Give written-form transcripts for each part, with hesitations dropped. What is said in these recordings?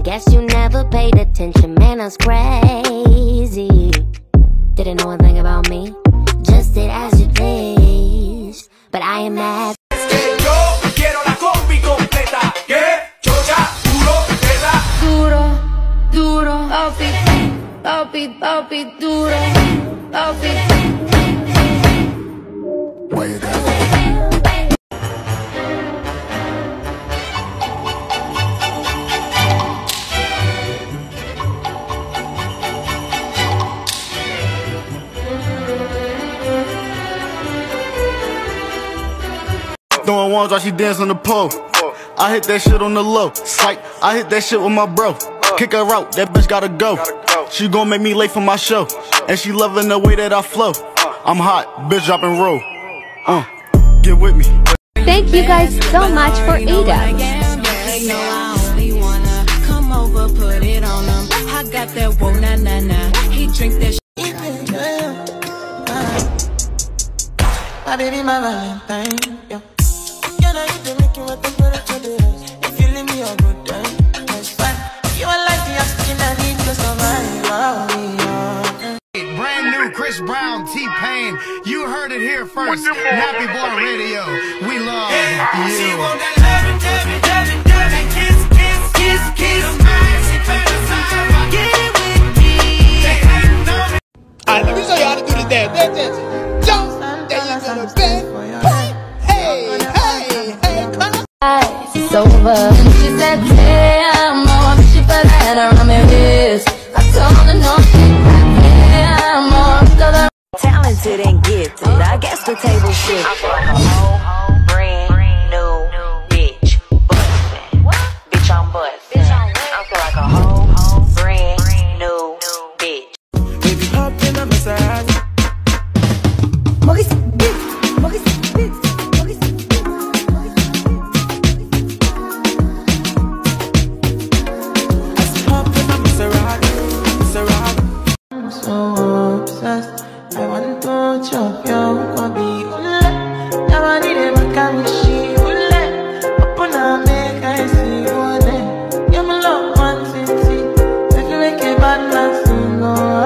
Guess you never paid attention, man, that's crazy. Didn't know a thing about me, just did as you please. But I am mad. Yo quiero la combi completa, que chocha, duro, teta. Duro, duro, papi, duro, papi. Why you got Throwing ones while she dance on the pole. I hit that shit on the low. Psych, I hit that shit with my bro. Kick her out, that bitch gotta go. She gon' make me late for my show. And she loving the way that I flow. I'm hot, bitch drop and roll. Get with me. Thank you guys so much for Ada. Come over, put it on him. I got that whoa, nah, nah, nah. He drink that shit. My baby, my Valentine, yeah. You know you do make you what the temperature is. If you leave me a good time, that's fine. You are like the oxygen I need to survive. Brand new Chris Brown, T-Pain. You heard it here first. Nappy Boy Radio. We love you. She want that loving, kiss, kiss, kiss, kiss. She fantasize about getting with me. They hating on me. Alright, let me show you how to do the dance. Jump, there you go, baby. Hey, come on. It's over. She said, damn, oh, I'm she put that around my wrist. I told her no, damn, oh, Talented and gifted. I guess the table shit. I feel like a whole brand new bitch. Bustin'. Bitch, I'm bustin'. I feel like a whole brand new bitch. Baby, hop in a massage. I'm so obsessed. I want to chop your body. Never need a makamishi. Open up, make I see one. You're my love, one city. If you make a bad man sing,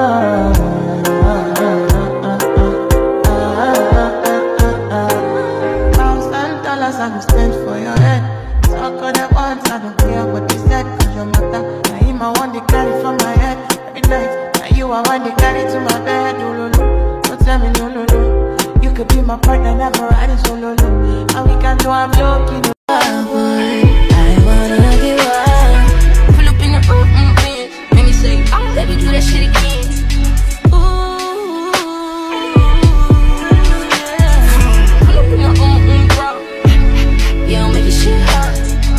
$1,000 I will spend for your head. Talk on the ones, I don't care what they said. Cause your matter, now him I want to carry from my head. Every night, now you I want to carry to my bed. Don't tell me no. You could be my partner, never riding solo. And we can do, I'm joking. I wanna get wild. Pull up in the make me say, oh, let me do that shit again. Ooh, pull up in the bro. You don't make it shit hot.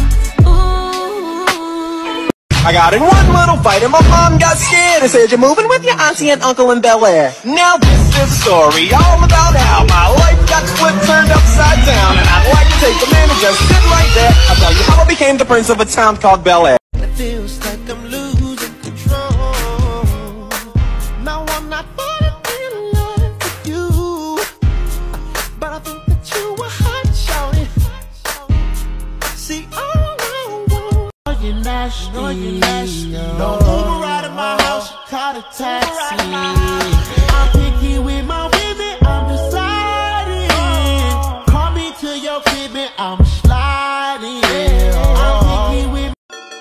Ooh. I got in one little fight and my mom got scared and said, you're moving with your auntie and uncle in Bel Air. Now this is a story all about how my life got flipped, turned upside down. And I'd like to take a minute, just sit right there. I'll tell you how I became the prince of a town called Bel Air. It feels like I'm losing control. Now I'm not falling in love with you, but I think that you were hot, shawty. See, all I want. You're nasty. No Uber ride at my house, caught a taxi. I'm picky with my baby, I'm deciding. Call me to your crib and I'm sliding. I'm picky with.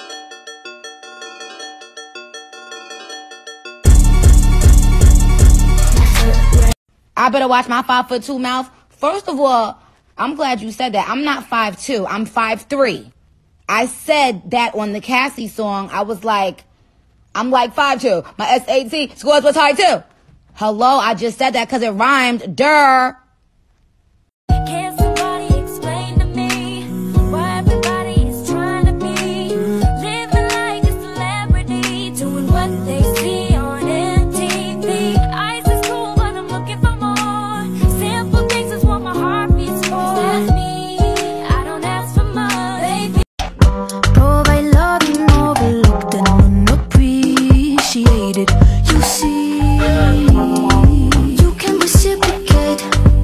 I better watch my 5'2" mouth. First of all, I'm glad you said that. I'm not 5'2", I'm 5'3". I said that on the Cassie song. I was like, I'm like 5'2". My SAT scores was high too. Hello, I just said that because it rhymed. Durr. Can somebody explain to me why everybody is trying to be living like a celebrity, doing what they see on MTV? Ice is cool, but I'm looking for more. Simple things is what my heart beats for. That's me, I don't ask for much, baby. Providing, overlooked and unappreciated. You see, you can reciprocate.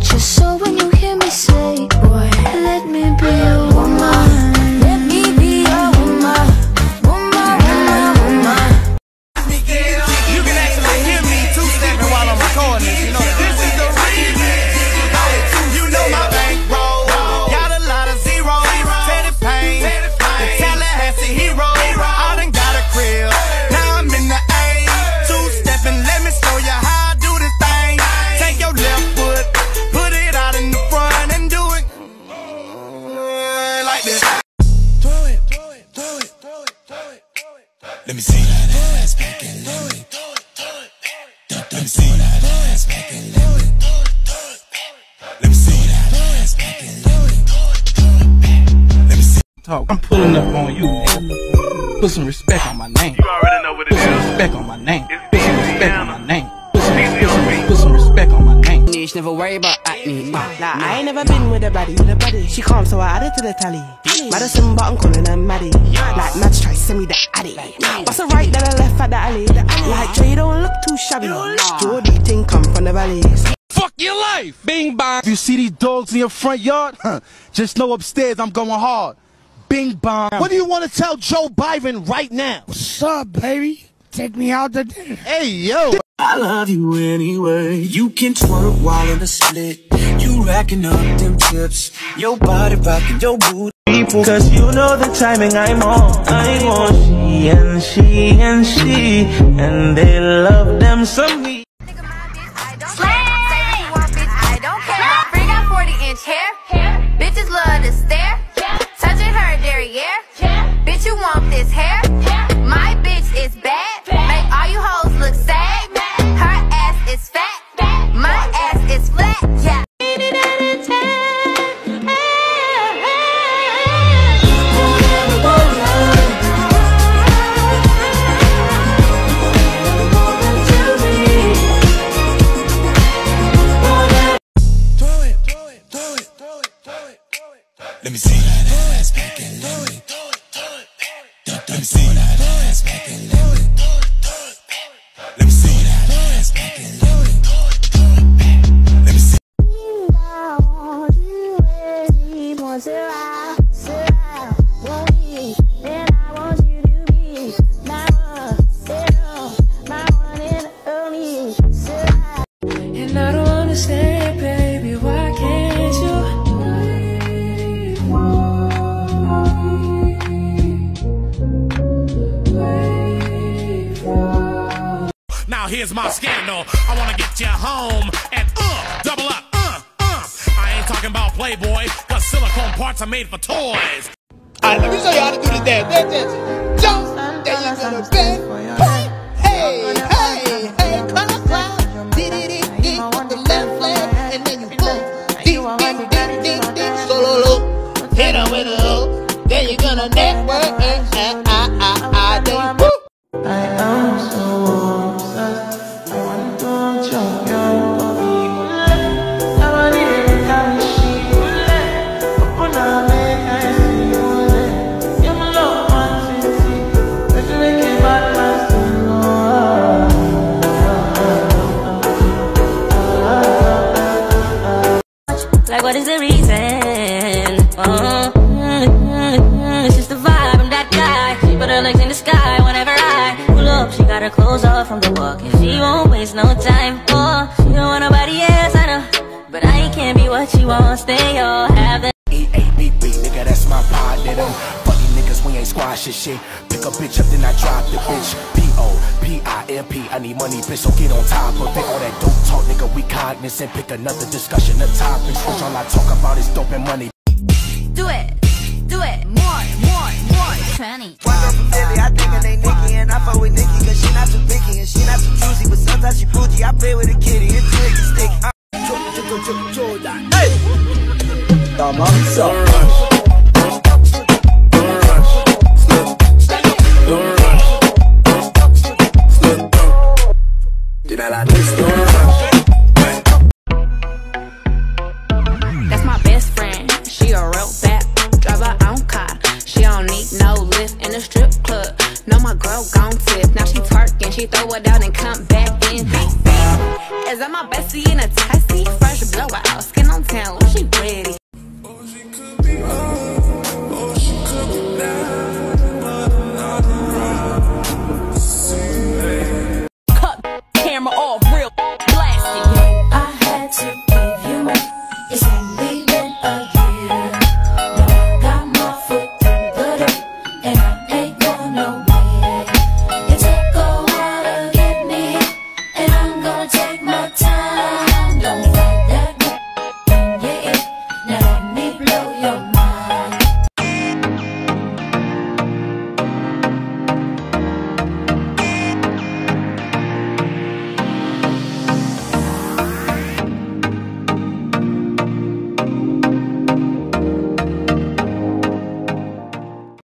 Just so when you hear me say, boy, let me be a woman. Let me be a woman. Woman, woman, woman. You can actually hear me two-stepping while I'm recording this, you know that. This is the remix. You know my bankroll. Got a lot of zeros. Teddy Payne, the Tallahassee hero. I done got a crib. Now I'm in the A. Two-stepping, let me show you how I do this thing. Take your left foot, put it out in the front and do it like this. Throw it, throw it, throw it, throw it, throw it, throw it. Let me see that ass back and let me. Let me see that ass back and let me. Let me see that ass back and let me. Let me see. Talk. I'm pulling up on you, nigga. Put some respect on my name. You already know what it is. Put some respect on my name. Put some respect on my name. Put some respect on my name. Niche never worry about acne. Nah, I ain't never been with a body. She calm, so I added to the tally. Madison, but I'm calling her Maddie. Like Mads try to send me the addy. What's the right that I left at the alley? Like Jay, don't look too shabby. Jordy thing come from the valleys. Fuck your life! Bing bong! If you see these dogs in your front yard, just know upstairs I'm going hard. Bing bong. What do you want to tell Joe Biden right now? What's up, baby? Take me out to dinner. Hey, yo. I love you anyway. You can twerk while in the split. You racking up them chips. Your body rocking your booty. Cause you know the timing I'm on. I want she and she and she. And they love them some me. I don't care. Free got 40-inch hair. Bitches love to stare. Touching her derriere. Bitch, you want this hair? My bitch is bad. Make all you hoes look sad. Her ass is fat. My ass is flat. Yeah. Let me see that ass back and let me. Let me see that ass back and let me. Let me see that ass back and let me. Let me see. I want you anymore, Sarah. Sarah, want me, and I want you to be my one, Sarah, my one and only, Sarah. And I don't understand, baby, why can't you? Now here's my scandal. I wanna get you home and double up, I ain't talking about Playboy, cause silicone parts are made for toys. Alright, let me show you how to do this dance. Dance. Jump. There you go to bed. Hey, hey, hey, color cloud. Dee-dee-dee-dee. With the left leg, and then you boom. Dee-dee-dee-dee-dee. Solo. Hit her with a hook. Then you're gonna network. Then woo. I am so obsessed. I want to jump your body. I want to carry she will. Open up, make I see you. You're my love, man, see. Let's make it bad, man. Like, what is the reason? It's just the vibe, I'm that guy. She put her legs in the sky whenever I pull up. She got her clothes off from the walk, and she won't waste no time. Oh, she don't want nobody else, I know, but I can't be what she wants. They all have the E-A-B-B, nigga, that's my pod. Them funny niggas, we ain't squashing shit. Pick a bitch up, then I drop the bitch. P-O-P-I-M-P, I need money, bitch, so get on top of it. All that dope talk, nigga, we cognizant. Pick another discussion, the topics. Which all I talk about is dope and money. Do it, more, tranny. One girl from Philly, I think her name Nikki, and I fuck with Nikki, cause she not too picky, and she not too choosy, but sometimes she bougie. I play with a kitty, and twig and stick. Hey! Come on, so That's my best friend. She a real bad, drive her own car. She don't need no lift in the strip club. No, my girl gon' tip. Now she twerking, she throw it out and come back in. Is that my bestie in a taxi? Fresh blowout, skin downtown, she ready.